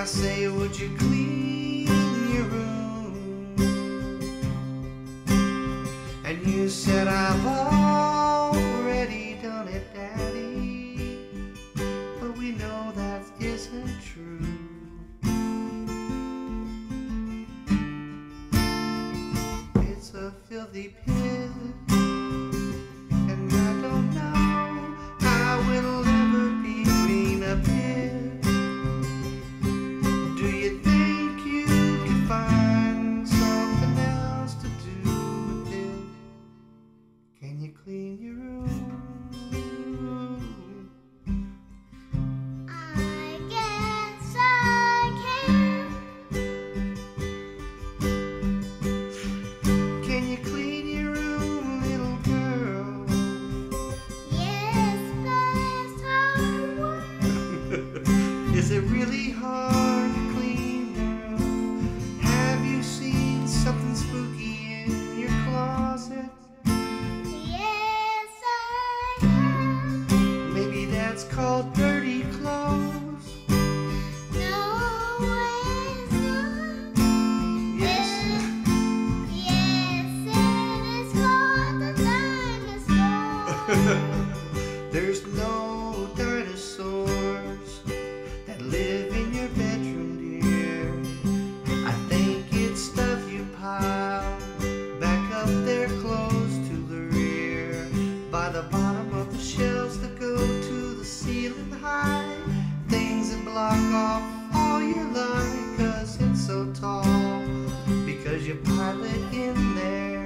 I say, would you clean your room? And you said, I've already done it, Daddy. But we know that isn't true. It's a filthy pit, and I don't know how it'll ever be clean up here. Do you think you could find something else to do with it? Can you clean your room? I guess I can. Can you clean your room, little girl? Yes, but it's hard work. Is it really hard to clean your room? Have you seen something spooky in your closet? Yes, I have. Maybe that's called dirty clothes. No, it's not. Yes. Yes, it is called the dinosaur. There's no dinosaurs that live in your bedroom, dear. I think it's stuff you pile back up there close to the rear, by the bottom of the shelves that go to the ceiling high. Things that block off all your light, 'cause it's so tall, because you pile it in there.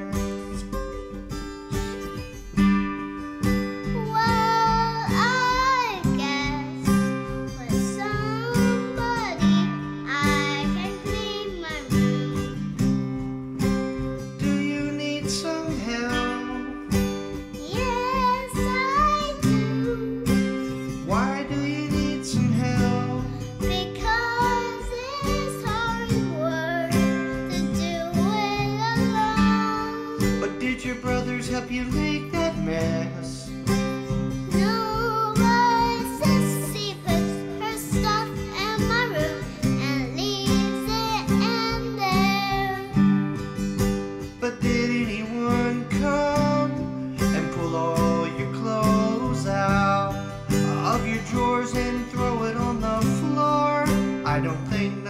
Well, I guess with somebody I can clean my room. Do you need some help? Yes, I do. Why do you need some help? Because it's hard work to do it alone. But did your brothers help you make that mess? No, but Sissy puts her stuff in my room and leaves it in there. But did anyone come and pull all your clothes out of your drawers and throw it on the floor? I don't think